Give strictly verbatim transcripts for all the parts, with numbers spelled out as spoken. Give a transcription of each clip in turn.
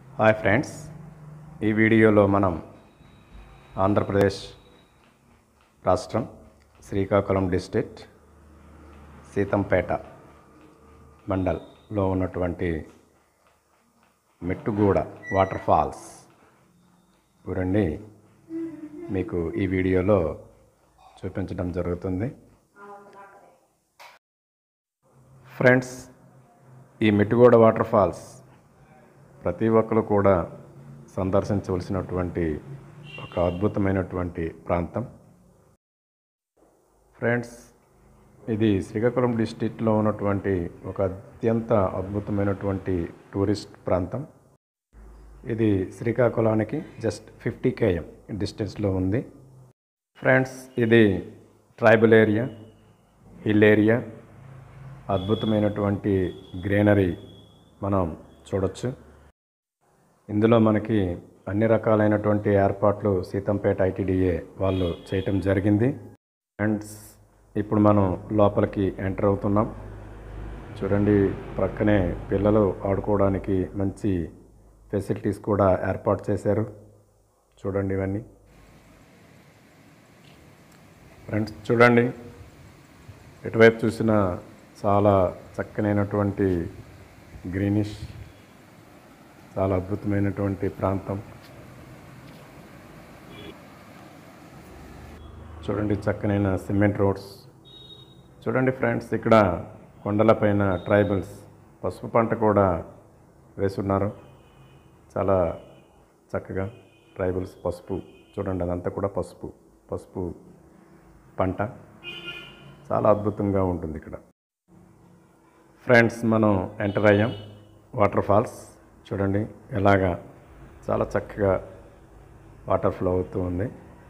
Hi friends, ఈ వీడియోలో మనం ఆంధ్రప్రదేశ్ రాష్ట్రం శ్రీకాకుళం డిస్ట్రిక్ట్ సీతంపేట మండల్లో ఉన్నటువంటి మెట్టుగూడ వాటర్ ఫాల్స్ గురండి మీకు ఈ వీడియోలో చూపించడం జరుగుతుంది. ఫ్రెండ్స్, ఈ మెట్టుగూడ వాటర్ ఫాల్స్ ప్రతి ఒక్కరు కూడా సందర్శించవలసినటువంటి ఒక అద్భుతమైనటువంటి ప్రాంతం. ఫ్రెండ్స్, ఇది శ్రీకాకుళం డిస్ట్రిక్ట్లో ఉన్నటువంటి ఒక అత్యంత అద్భుతమైనటువంటి టూరిస్ట్ ప్రాంతం. ఇది శ్రీకాకుళానికి జస్ట్ ఫిఫ్టీ కేఎం డిస్టెన్స్లో ఉంది. ఫ్రెండ్స్, ఇది ట్రైబల్ ఏరియా, హిల్ ఏరియా, అద్భుతమైనటువంటి గ్రీనరీ మనం చూడొచ్చు. ఇందులో మనకి అన్ని రకాలైనటువంటి ఏర్పాట్లు సీతంపేట ఐటీడీఏ వాళ్ళు చేయటం జరిగింది. ఫ్రెండ్స్, ఇప్పుడు మనం లోపలికి ఎంటర్ అవుతున్నాం. చూడండి, ప్రక్కనే పిల్లలు ఆడుకోవడానికి మంచి ఫెసిలిటీస్ కూడా ఏర్పాటు చేశారు. చూడండి ఇవన్నీ. ఫ్రెండ్స్ చూడండి, ఎటువైపు చూసినా చాలా చక్కనైనటువంటి గ్రీనిష్, చాలా అద్భుతమైనటువంటి ప్రాంతం. చూడండి, చక్కనైన సిమెంట్ రోడ్స్. చూడండి ఫ్రెండ్స్, ఇక్కడ కొండలపైన ట్రైబల్స్ పసుపు పంట కూడా వేస్తున్నారు. చాలా చక్కగా ట్రైబల్స్ పసుపు, చూడండి అదంతా కూడా పసుపు పసుపు పంట చాలా అద్భుతంగా ఉంటుంది ఇక్కడ. ఫ్రెండ్స్, మనం ఎంటర్ అయ్యాం వాటర్ ఫాల్స్. చూడండి ఎలాగా చాలా చక్కగా వాటర్ ఫ్లో అవుతూ ఉంది.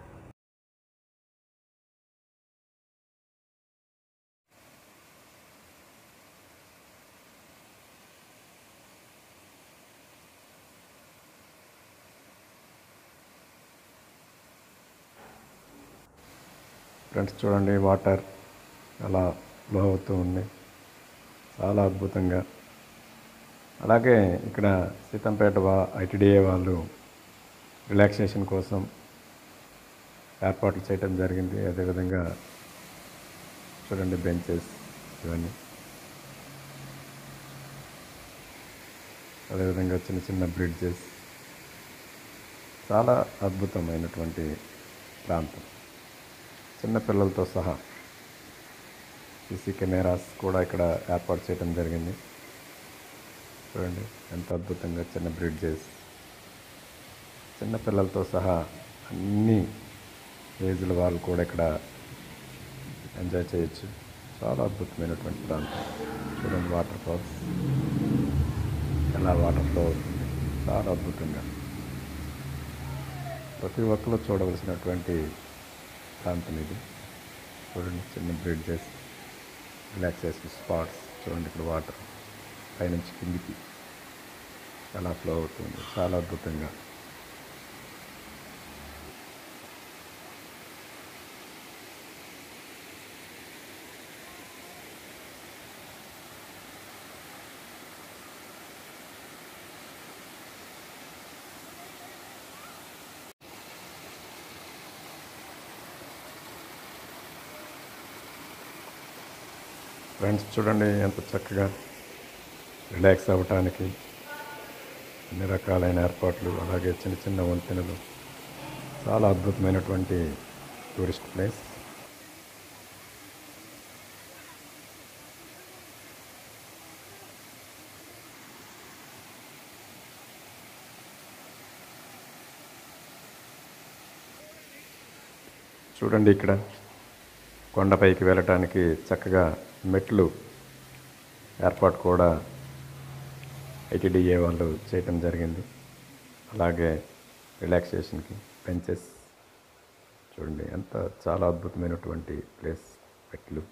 ఫ్రెండ్స్ చూడండి, వాటర్ అలా ఫ్లో అవుతూ ఉంది చాలా అద్భుతంగా. అలాగే ఇక్కడ సీతంపేట వా ఐటీడీఏ వాళ్ళు రిలాక్సేషన్ కోసం ఏర్పాట్లు చేయడం జరిగింది. అదేవిధంగా చూడండి బెంచెస్ ఇవన్నీ, అదేవిధంగా చిన్న చిన్న బ్రిడ్జెస్, చాలా అద్భుతమైనటువంటి ప్రాంతం. చిన్నపిల్లలతో సహా సీసీ కెమెరాస్ కూడా ఇక్కడ ఏర్పాటు చేయడం జరిగింది. చూడండి ఎంత అద్భుతంగా చిన్న బ్రిడ్జెస్, చిన్నపిల్లలతో సహా అన్ని ఏజ్ల వాళ్ళు కూడా ఇక్కడ ఎంజాయ్ చేయొచ్చు. చాలా అద్భుతమైనటువంటి ప్రాంతం. చూడండి వాటర్ ఫాల్స్ ఎలా వాటర్ ఫ్లో అవుతుంది, చాలా అద్భుతంగా. ప్రతి ఒక్కరు చూడవలసినటువంటి ప్రాంతం ఇది. చూడండి చిన్న బ్రిడ్జెస్, రిలాక్సేషన్ స్పాట్స్. చూడండి ఇక్కడ వాటర్ పైనుంచి కిందికి ఎలా ఫ్లో అవుతుంది, చాలా అద్భుతంగా. ఫ్రెండ్స్ చూడండి ఎంత చక్కగా రిలాక్స్ అవ్వటానికి అన్ని రకాలైన ఏర్పాట్లు, అలాగే చిన్న చిన్న వంతెనలు, చాలా అద్భుతమైనటువంటి టూరిస్ట్ ప్లేస్. చూడండి ఇక్కడ కొండపైకి వెళ్ళటానికి చక్కగా మెట్లు ఏర్పాటు కూడా ఐటీడీఏ వాళ్ళు చేయటం జరిగింది. అలాగే రిలాక్సేషన్కి బెంచెస్. చూడండి ఎంత చాలా అద్భుతమైనటువంటి ప్లేస్. మెట్లు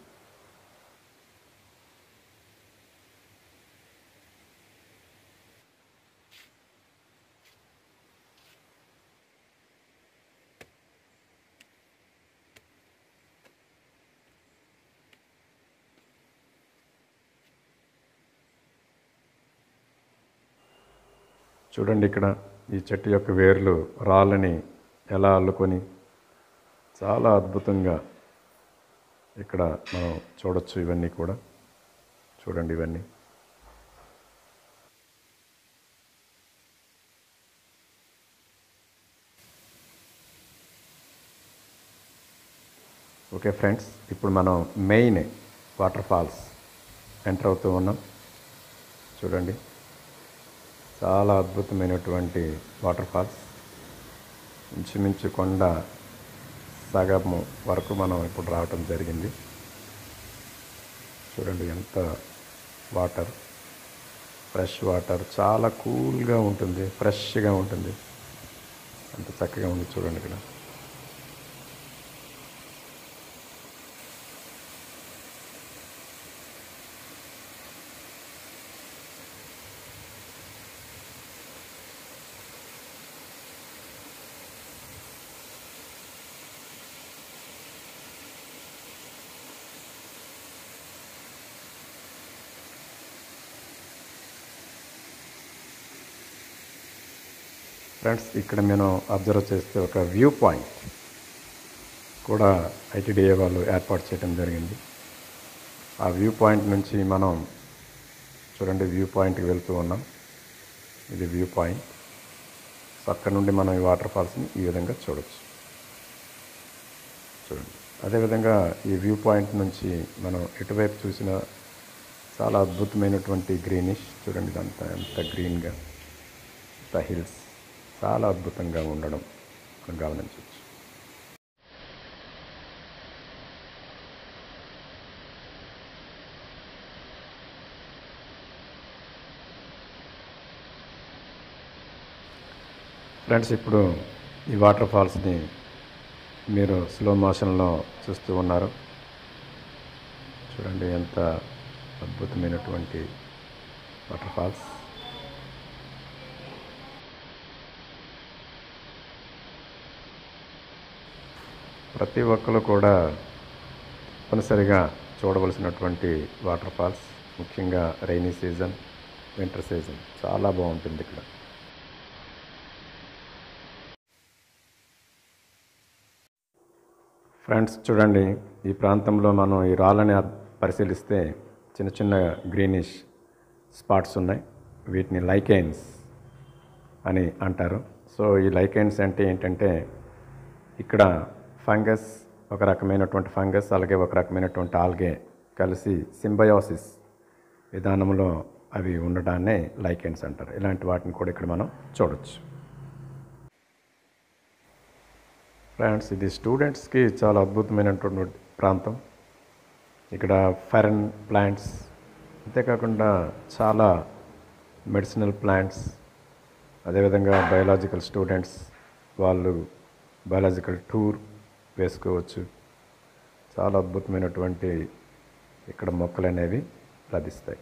చూడండి ఇక్కడ ఈ చెట్టు యొక్క వేర్లు రాళ్ళని ఎలా అల్లుకొని చాలా అద్భుతంగా ఇక్కడ మనం చూడొచ్చు. ఇవన్నీ కూడా చూడండి ఇవన్నీ. ఓకే ఫ్రెండ్స్, ఇప్పుడు మనం మెయిన్ వాటర్ ఫాల్స్ ఎంటర్ అవుతూ ఉన్నాం. చూడండి చాలా అద్భుతమైనటువంటి వాటర్ ఫాల్స్. ఇంచుమించు కొండ సగము వరకు మనం ఇప్పుడు రావటం జరిగింది. చూడండి ఎంత వాటర్, ఫ్రెష్ వాటర్, చాలా కూల్గా ఉంటుంది, ఫ్రెష్గా ఉంటుంది, అంత చక్కగా ఉంది. చూడండి ఇక్కడ ఫ్రెండ్స్, ఇక్కడ నేను అబ్జర్వ్ చేస్తే ఒక వ్యూ పాయింట్ కూడా ఐటీడీఏ వాళ్ళు ఏర్పాటు చేయడం జరిగింది. ఆ వ్యూ పాయింట్ నుంచి మనం చూడండి వ్యూ పాయింట్కి వెళ్తూ ఉన్నాం. ఇది వ్యూ పాయింట్. సో అక్కడ నుండి మనం ఈ వాటర్ ఫాల్స్ని ఈ విధంగా చూడవచ్చు. చూడండి అదేవిధంగా ఈ వ్యూ పాయింట్ నుంచి మనం ఎటువైపు చూసినా చాలా అద్భుతమైనటువంటి గ్రీనిష్. చూడండి ఇదంతా ఎంత గ్రీన్గా, ద హిల్స్ చాలా అద్భుతంగా ఉండడం మనం గమనించవచ్చు. ఫ్రెండ్స్, ఇప్పుడు ఈ వాటర్ ఫాల్స్ని మీరు స్లో మోషన్లో చూస్తూ ఉన్నారు. చూడండి ఎంత అద్భుతమైనటువంటి వాటర్ ఫాల్స్. ప్రతి ఒక్కరు కూడా తప్పనిసరిగా చూడవలసినటువంటి వాటర్ ఫాల్స్, ముఖ్యంగా రైనీ సీజన్, వింటర్ సీజన్ చాలా బాగుంటుంది ఇక్కడ. ఫ్రెండ్స్ చూడండి, ఈ ప్రాంతంలో మనం ఈ రాళ్ళని పరిశీలిస్తే చిన్న చిన్న గ్రీనిష్ స్పాట్స్ ఉన్నాయి. వీటిని లైకెన్స్ అని అంటారు. సో ఈ లైకెన్స్ అంటే ఏంటంటే ఇక్కడ ఫంగస్, ఒక రకమైనటువంటి ఫంగస్, అలాగే ఒక రకమైనటువంటి ఆల్గే కలిసి సింబయోసిస్ విధానంలో అవి ఉండడాన్నే లైకెన్స్ అంటారు. ఇలాంటి వాటిని కూడా ఇక్కడ మనం చూడవచ్చు. ఫ్రెండ్స్, ఇది స్టూడెంట్స్కి చాలా అద్భుతమైనటువంటి ప్రాంతం. ఇక్కడ ఫెరన్ ప్లాంట్స్, అంతేకాకుండా చాలా మెడిసినల్ ప్లాంట్స్, అదేవిధంగా బయాలజికల్ స్టూడెంట్స్ వాళ్ళు బయాలజికల్ టూర్ వేసుకోవచ్చు. చాలా అద్భుతమైనటువంటి ఇక్కడ మొక్కలు అనేవి లభిస్తాయి.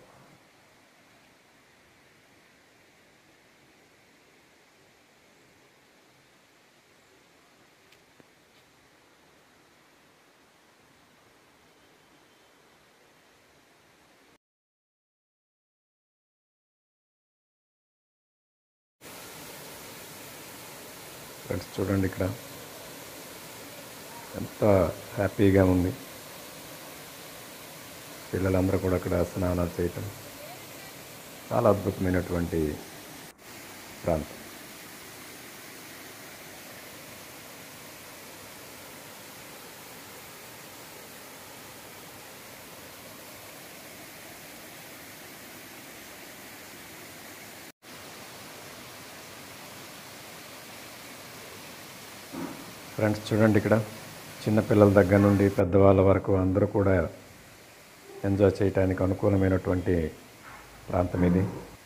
ఫ్రెండ్స్ చూడండి ఇక్కడ ఎంత హ్యాపీగా ఉంది. పిల్లలందరూ కూడా అక్కడ స్నానాలు చేయటం చాలా అద్భుతమైనటువంటి ప్రాంతం. ఫ్రెండ్స్ చూడండి, ఇక్కడ చిన్నపిల్లల దగ్గర నుండి పెద్దవాళ్ళ వరకు అందరూ కూడా ఎంజాయ్ చేయడానికి అనుకూలమైనటువంటి ప్రాంతం ఇది.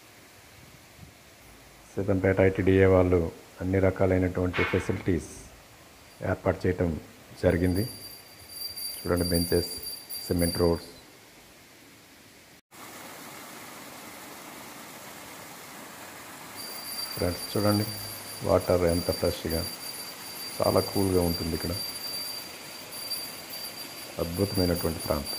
సీతంపేట ఐటీడీఏ వాళ్ళు అన్ని రకాలైనటువంటి ఫెసిలిటీస్ ఏర్పాటు చేయటం జరిగింది. చూడండి బెంచెస్, సిమెంట్ రోడ్స్. ఫ్రెండ్స్ చూడండి వాటర్ ఎంత ఫ్రెష్గా, చాలా కూల్గా ఉంటుంది ఇక్కడ. అద్భుతమైనటువంటి ప్రాంతం.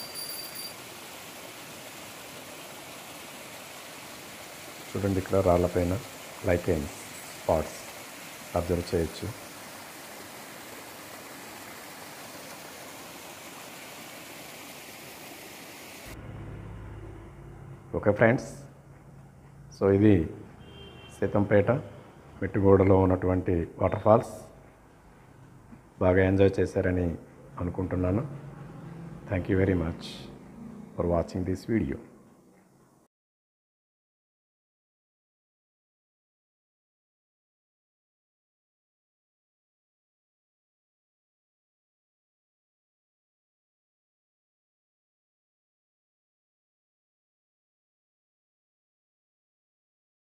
చూడండి ఇక్కడ రాళ్ళపైన లైకెన్ స్పాట్స్ అబ్జర్వ్ చేయొచ్చు. ఓకే ఫ్రెండ్స్, సో ఇది సీతంపేట మెట్టుగూడలో ఉన్నటువంటి వాటర్ ఫాల్స్. బాగా ఎంజాయ్ చేశారని అనుకుంటున్నాను. Thank you very much for watching this video.